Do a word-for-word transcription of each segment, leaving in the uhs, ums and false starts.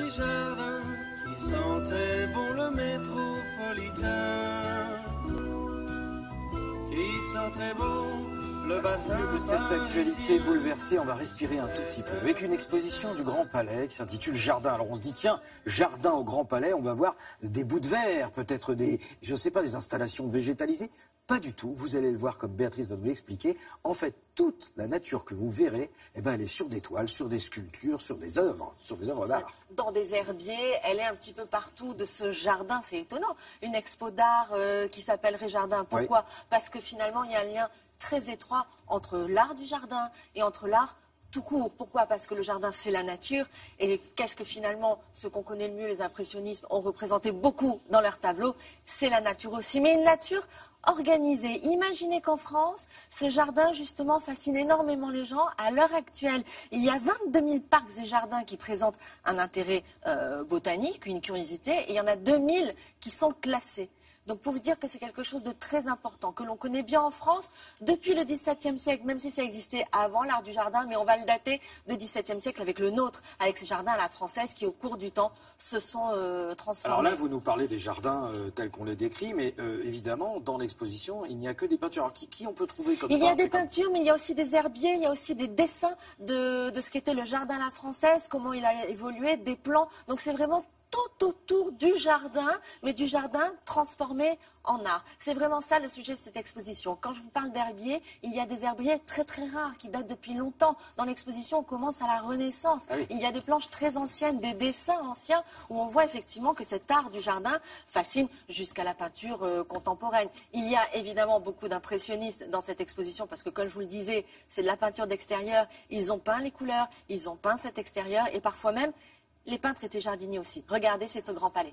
petit jardin qui sentait bon le métropolitain, qui sentait bon le bassin. Au milieu de cette actualité bouleversée, on va respirer un tout petit peu avec une exposition du Grand Palais qui s'intitule Jardin. Alors on se dit tiens, jardin au Grand Palais, on va voir des bouts de verre, peut-être des, je sais pas, des installations végétalisées. Pas du tout, vous allez le voir comme Béatrice va vous l'expliquer. En fait, toute la nature que vous verrez, eh ben, elle est sur des toiles, sur des sculptures, sur des œuvres, sur des œuvres d'art. Dans des herbiers, elle est un petit peu partout de ce jardin, c'est étonnant. Une expo d'art euh, qui s'appellerait Jardin, pourquoi? Oui. Parce que finalement, il y a un lien très étroit entre l'art du jardin et entre l'art tout court. Pourquoi? Parce que le jardin, c'est la nature. Et qu'est-ce que finalement, ceux qu'on connaît le mieux, les impressionnistes, ont représenté beaucoup dans leurs tableaux? C'est la nature aussi. Mais une nature organisée. Imaginez qu'en France, ce jardin, justement, fascine énormément les gens. À l'heure actuelle, il y a vingt-deux mille parcs et jardins qui présentent un intérêt euh, botanique, une curiosité, et il y en a deux mille qui sont classés. Donc pour vous dire que c'est quelque chose de très important, que l'on connaît bien en France depuis le dix-septième siècle, même si ça existait avant l'art du jardin, mais on va le dater du dix-septième siècle avec le nôtre, avec ces jardins à la française qui au cours du temps se sont euh, transformés. Alors là, vous nous parlez des jardins euh, tels qu'on les décrit, mais euh, évidemment, dans l'exposition, il n'y a que des peintures. Alors qui, qui on peut trouver comme ça? Il y a des peintures, comme... mais il y a aussi des herbiers, il y a aussi des dessins de, de ce qu'était le jardin à la française, comment il a évolué, des plans. Donc c'est vraiment tout autour du jardin, mais du jardin transformé en art. C'est vraiment ça le sujet de cette exposition. Quand je vous parle d'herbiers, il y a des herbiers très très rares qui datent depuis longtemps. Dans l'exposition, on commence à la Renaissance. Ah oui. Il y a des planches très anciennes, des dessins anciens, où on voit effectivement que cet art du jardin fascine jusqu'à la peinture euh, contemporaine. Il y a évidemment beaucoup d'impressionnistes dans cette exposition, parce que comme je vous le disais, c'est de la peinture d'extérieur. Ils ont peint les couleurs, ils ont peint cet extérieur, et parfois même, les peintres étaient jardiniers aussi. Regardez, c'est au Grand Palais.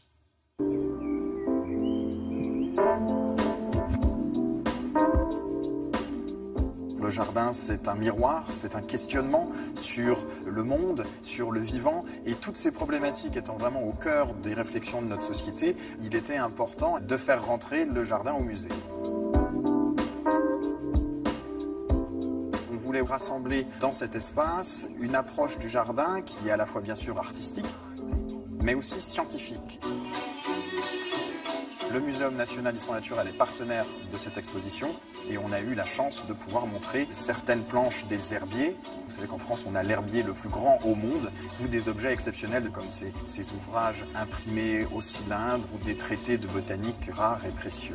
Le jardin, c'est un miroir, c'est un questionnement sur le monde, sur le vivant. Et toutes ces problématiques étant vraiment au cœur des réflexions de notre société, il était important de faire rentrer le jardin au musée. On voulait rassembler dans cet espace une approche du jardin qui est à la fois bien sûr artistique, mais aussi scientifique. Le Muséum national d'histoire naturelle est partenaire de cette exposition et on a eu la chance de pouvoir montrer certaines planches des herbiers. Vous savez qu'en France, on a l'herbier le plus grand au monde, ou des objets exceptionnels comme ces, ces ouvrages imprimés au cylindre ou des traités de botanique rares et précieux.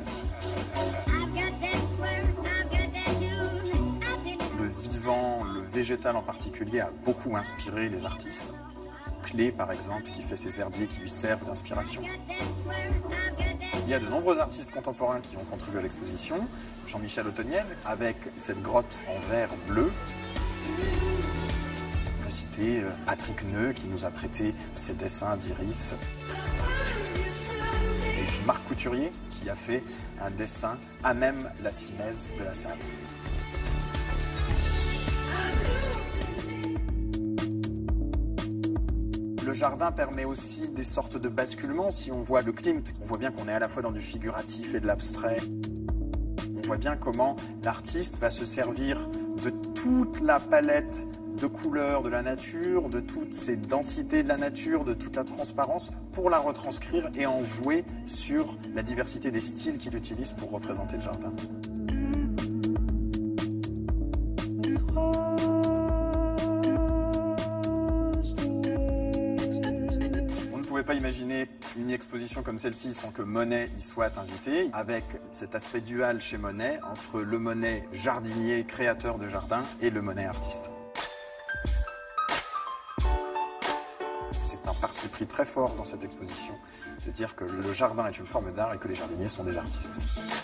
Le vivant, le végétal en particulier, a beaucoup inspiré les artistes. Clé, par exemple, qui fait ces herbiers qui lui servent d'inspiration. Il y a de nombreux artistes contemporains qui ont contribué à l'exposition. Jean-Michel Othoniel, avec cette grotte en verre bleu. On peut citer Patrick Neu, qui nous a prêté ses dessins d'iris. Et puis Marc Couturier, qui a fait un dessin à même la simèse de la salle. Le jardin permet aussi des sortes de basculements. Si on voit le Klimt, on voit bien qu'on est à la fois dans du figuratif et de l'abstrait. On voit bien comment l'artiste va se servir de toute la palette de couleurs de la nature, de toutes ces densités de la nature, de toute la transparence, pour la retranscrire et en jouer sur la diversité des styles qu'il utilise pour représenter le jardin. Pas imaginer une exposition comme celle-ci sans que Monet y soit invité, avec cet aspect dual chez Monet entre le Monet jardinier, créateur de jardin, et le Monet artiste. C'est un parti pris très fort dans cette exposition de dire que le jardin est une forme d'art et que les jardiniers sont des artistes.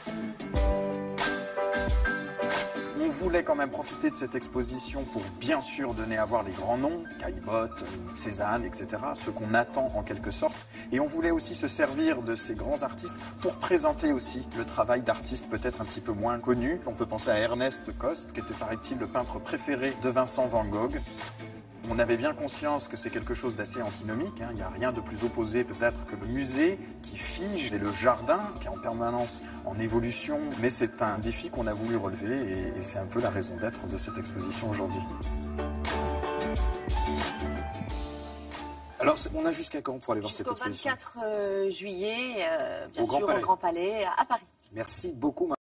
On voulait quand même profiter de cette exposition pour bien sûr donner à voir les grands noms, Caillebotte, Cézanne, et cetera, ce qu'on attend en quelque sorte. Et on voulait aussi se servir de ces grands artistes pour présenter aussi le travail d'artistes peut-être un petit peu moins connus. On peut penser à Ernest Coste, qui était, paraît-il, le peintre préféré de Vincent van Gogh. On avait bien conscience que c'est quelque chose d'assez antinomique, hein. Il n'y a rien de plus opposé peut-être que le musée qui fige et le jardin qui est en permanence en évolution. Mais c'est un défi qu'on a voulu relever et, et c'est un peu la raison d'être de cette exposition aujourd'hui. Alors, on a jusqu'à quand pour aller voir cette Jusqu'au exposition? vingt-quatre juillet, euh, bien Au sûr, Grand Palais. au Grand Palais, à Paris. Merci beaucoup.